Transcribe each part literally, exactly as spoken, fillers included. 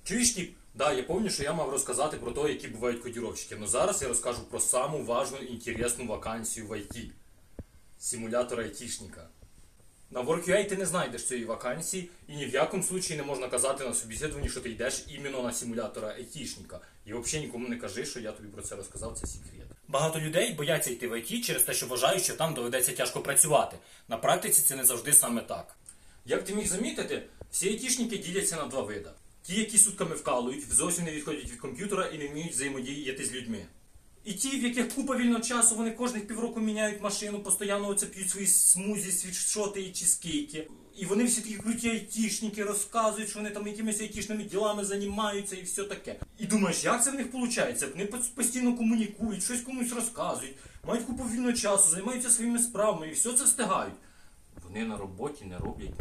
Чуєш, тіп? Да, я пам'ятаю, що я мав розказати про те, які бувають кодіровщики. Но зараз я розкажу про саму важну і інтересну вакансію в ай ті. Симулятор айтішника. На WorkUA ти не знайдеш цієї вакансії, і ні в якому случаї не можна казати на собеседуванні, що ти йдеш іменно на симулятора айтішника. І взагалі нікому не кажи, що я тобі про це розказав, це секрет. Багато людей бояться йти в ай ті через те, що вважають, що там доведеться тяжко працювати. На практиці це не завжди саме так. Як ти міг замітити, всі айтішники діляться на два види. Ті, які сутками вкалують, зовсім не відходять від комп'ютера і не вміють взаємодіяти з людьми. І ті, в яких купа вільного часу, вони кожних півроку міняють машину, постійно оце п'ють свої смузі, світшоти і чизкейки. І вони всі такі круті айтішники, розказують, що вони там якимись айтішними ділами займаються і все таке. І думаєш, як це в них виходить? Вони постійно комунікують, щось комусь розказують, мають купу вільного часу, займаються своїми справами і все це встигають. Вони на роботі не роблять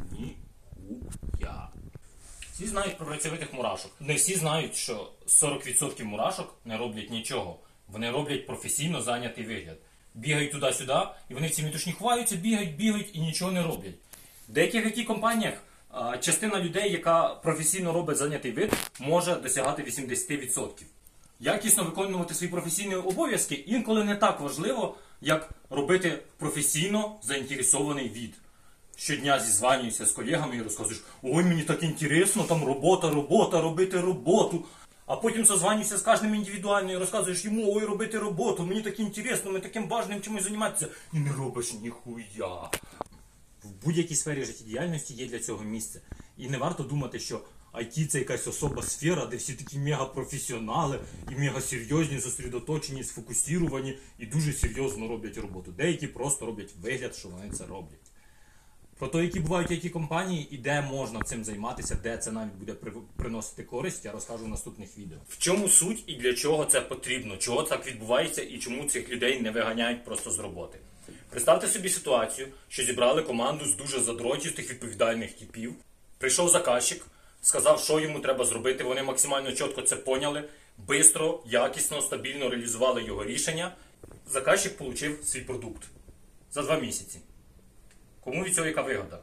ніхуя. Всі знають про працьовитих мурашок. Не всі знають, що сорок відсотків мурашок не роблять нічого. Вони роблять професійно зайнятий вигляд. Бігають туди-сюди, і вони в цій метушні хваються, бігають, бігають і нічого не роблять. В деяких ай ті-компаніях частина людей, яка професійно робить зайнятий вид, може досягати вісімдесят відсотків. Якісно виконувати свої професійні обов'язки інколи не так важливо, як робити професійно заінтересований від. Щодня зізванюєшся з колегами і розказуєш: ой, мені так інтересно, там робота, робота, робити роботу. А потім созванюєшся з кожним індивідуально і розказуєш йому: ой, робити роботу, мені так інтересно, ми таким важним чимось займатися. І не робиш ніхуя. В будь-якій сфері життєдіяльності є для цього місце. І не варто думати, що ай ті це якась особа сфера, де всі такі мегапрофесіонали і мегасерйозні, зосередоточені, сфокусіровані і дуже серйозно роблять роботу. Деякі просто роблять вигляд, що вони це роблять. Про те, які бувають ай ті-компанії і де можна цим займатися, де це навіть буде приносити користь, я розкажу в наступних відео. В чому суть і для чого це потрібно, чого так відбувається і чому цих людей не виганяють просто з роботи. Представте собі ситуацію, що зібрали команду з дуже задротістих відповідальних типів. Прийшов заказчик, сказав, що йому треба зробити, вони максимально чітко це поняли, швидко, якісно, стабільно реалізували його рішення. Заказчик отримав свій продукт за два місяці. Кому від цього яка вигода?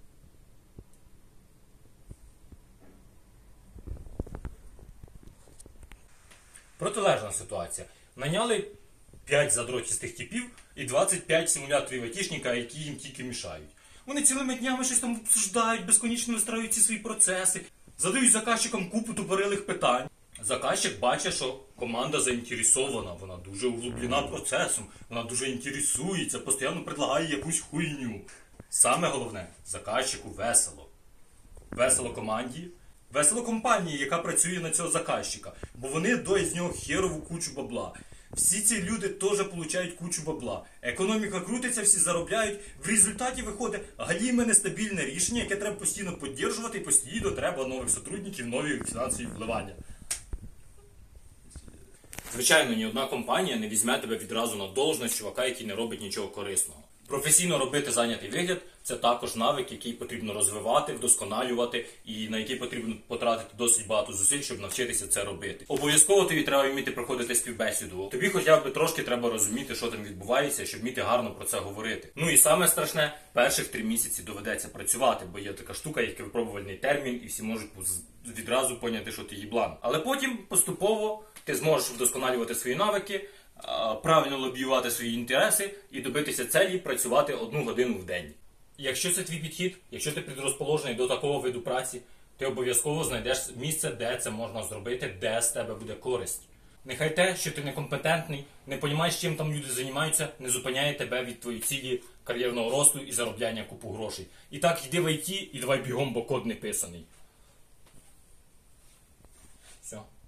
Протилежна ситуація. Наняли п'ять задротістих типів і двадцять п'ять симуляторів айтішника, які їм тільки мішають. Вони цілими днями щось там обсуждають, безконечно вистраюють ці свої процеси, задають заказчикам купу тупорилих питань. Заказчик бачить, що команда заінтересована, вона дуже углублена процесом, вона дуже інтересується, постійно предлагає якусь хуйню. Саме головне, заказчику весело. Весело команді, весело компанії, яка працює на цього заказчика, бо вони доють з нього херову кучу бабла. Всі ці люди теж отримують кучу бабла. Економіка крутиться, всі заробляють. В результаті виходить галіме нестабільне рішення, яке треба постійно підтримувати, і постійно треба нових сотрудників, нові фінансові вливання. Звичайно, ні одна компанія не візьме тебе відразу на должність чувака, який не робить нічого корисного. Професійно робити зайнятий вигляд – це також навик, який потрібно розвивати, вдосконалювати і на який потрібно потратити досить багато зусиль, щоб навчитися це робити. Обов'язково тобі треба вміти проходити співбесіду. Тобі хоча б трошки треба розуміти, що там відбувається, щоб вміти гарно про це говорити. Ну і саме страшне, перших три місяці доведеться працювати, бо є така штука, як випробувальний термін, і всі можуть відразу поняти, що ти їблан. Але потім поступово ти зможеш вдосконалювати свої навики, правильно лобіювати свої інтереси і добитися цілі працювати одну годину в день. Якщо це твій підхід, якщо ти підрозположений до такого виду праці, ти обов'язково знайдеш місце, де це можна зробити, де з тебе буде користь. Нехай те, що ти некомпетентний, не розумієш, чим там люди займаються, не зупиняє тебе від твоєї цілі кар'єрного росту і заробляння купу грошей. І так, йди в ай ті і давай бігом, бо код не писаний. Все.